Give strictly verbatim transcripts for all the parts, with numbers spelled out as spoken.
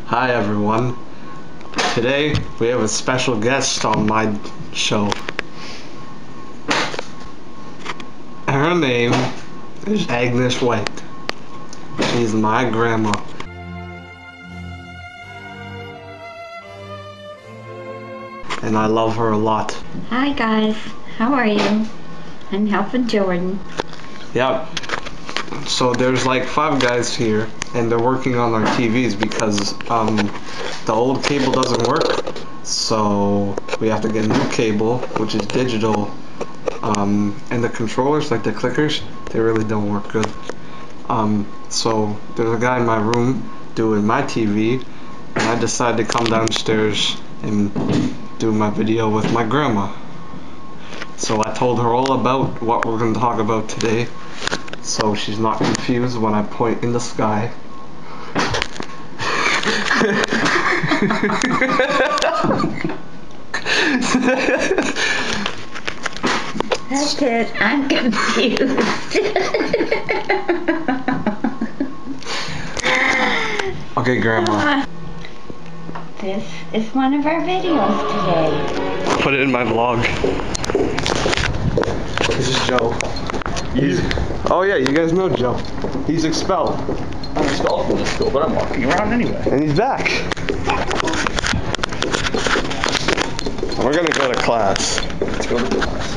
Hi everyone. Today we have a special guest on my show. Her name is Agnes White. She's my grandma. And I love her a lot. Hi guys, how are you? I'm helping Jordan. Yep. So there's like five guys here, and they're working on our T Vs because um, the old cable doesn't work. So we have to get a new cable, which is digital. Um, and the controllers, like the clickers, they really don't work good. Um, so there's a guy in my room doing my T V, and I decided to come downstairs and do my video with my grandma. So I told her all about what we're going to talk about today, so she's not confused when I point in the sky. That's it, I'm confused. Okay, Grandma. This is one of our videos today. Put it in my vlog. This is Joe. He's, oh yeah, you guys know Joe. He's expelled. I'm expelled from this school, but I'm walking around anyway. And he's back. We're gonna go to class. Let's go to class.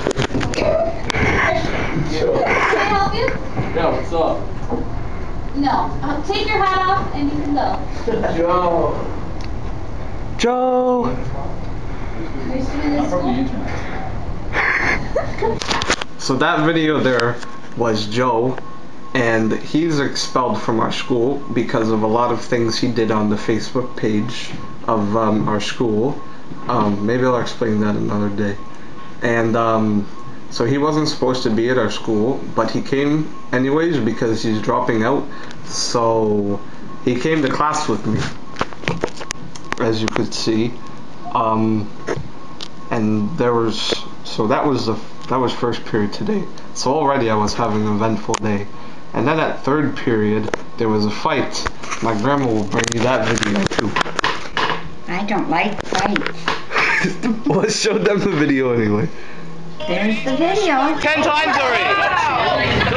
Can I help you? Yeah, what's up? No. Uh, take your hat off and you can go. Joe. Joe! Are you student in I'm this from the school? internet. So that video there was Joe, and he's expelled from our school because of a lot of things he did on the Facebook page of um, our school. Um, maybe I'll explain that another day. And um, so he wasn't supposed to be at our school, but he came anyways because he's dropping out. So he came to class with me, as you could see. Um, and there was, so that was the that was first period today. So already I was having an eventful day. And then at third period, there was a fight. My grandma will bring you that video too. I don't like fights. Well, show them the video anyway. There's the video. Ten times already!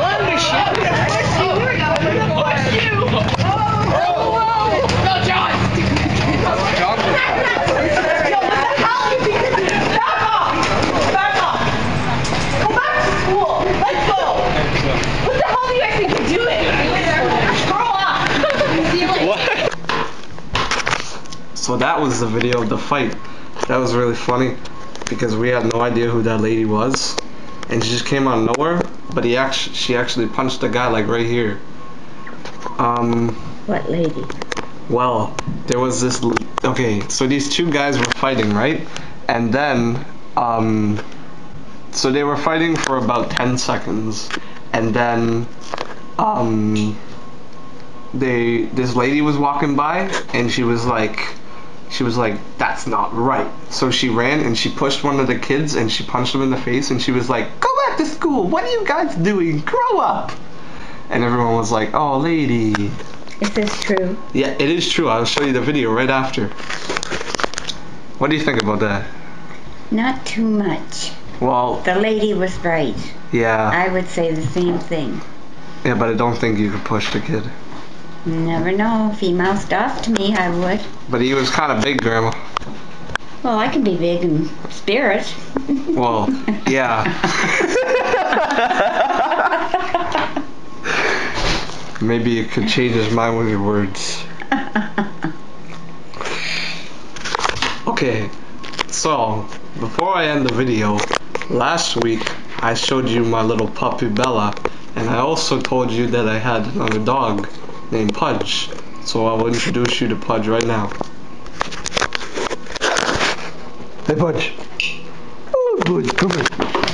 So that was the video of the fight. That was really funny because we had no idea who that lady was, and she just came out of nowhere. But he actually, she actually punched the guy like right here. Um. What lady? Well, there was this. Okay, so these two guys were fighting, right? And then, um, so they were fighting for about ten seconds, and then, um, they this lady was walking by, and she was like. She was like, that's not right. So she ran and she pushed one of the kids and she punched him in the face, and she was like, go back to school. What are you guys doing? Grow up. And everyone was like, oh, lady. Is this true? Yeah, it is true. I'll show you the video right after. What do you think about that? Not too much. Well, The lady was right. yeah. I would say the same thing. Yeah, but I don't think you could push the kid. You never know. If he mouthed off to me, I would. But he was kind of big, Grandma. Well, I can be big in spirit. Well, yeah. Maybe you could change his mind with your words. Okay, so before I end the video, last week I showed you my little puppy Bella, and I also told you that I had another dog named Pudge. So I will introduce you to Pudge right now. Hey Pudge. Oh Pudge, come here.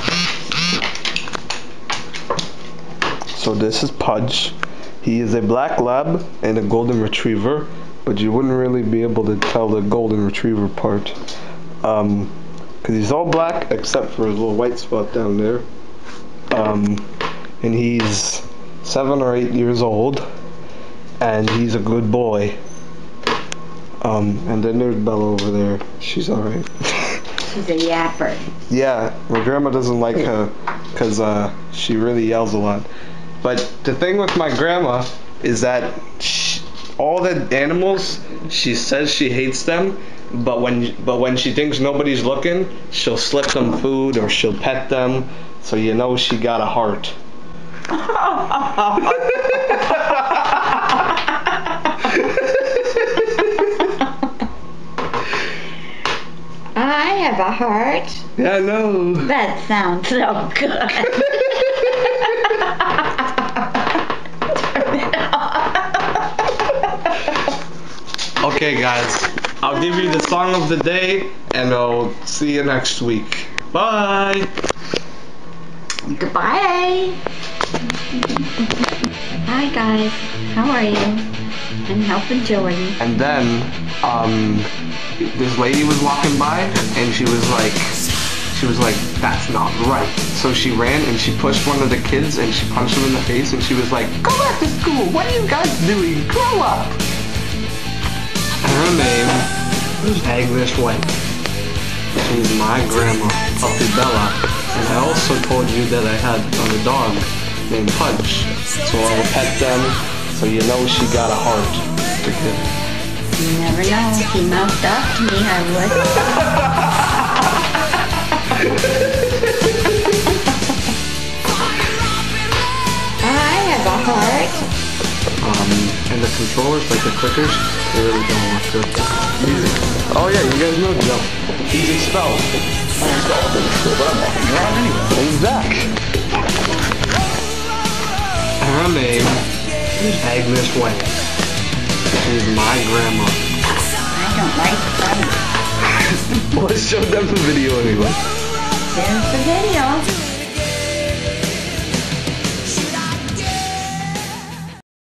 So this is Pudge. He is a black lab and a golden retriever, but you wouldn't really be able to tell the golden retriever part. Um, cause he's all black except for his little white spot down there. Um, and he's seven or eight years old, and he's a good boy. Um, and then there's Bella over there. She's alright. She's a yapper. Yeah, my grandma doesn't like her because uh, she really yells a lot. But the thing with my grandma is that she, all the animals, she says she hates them, but when but when she thinks nobody's looking, she'll slip them food or she'll pet them, so you know she got a heart. I have a heart. Yeah, I know. That sounds so good. Okay, guys, I'll give you the song of the day, and I'll see you next week. Bye. Goodbye. Hi guys, how are you? I'm helping Joey. And then, um, this lady was walking by, and she was like, she was like, that's not right. So she ran and she pushed one of the kids and she punched him in the face, and she was like, go back to school. What are you guys doing? Grow up. And her name is Agnes White. She's my grandma, Puppy Bella. And I also told you that I had a dog named Punch. So I'll pet them, so you know she got a heart to give. You never know. If he mouthed off to me, I would. I have a heart. Um, and the controllers, like the clickers, they really don't work good. Easy. Oh yeah, you guys know Joe. He's expelled. I'm installed in the school, but I'm walking around anyway. And he's back. Her name is Agnes White. She's my grandma. I don't like fun. Let's show them the video anyway. There's the video.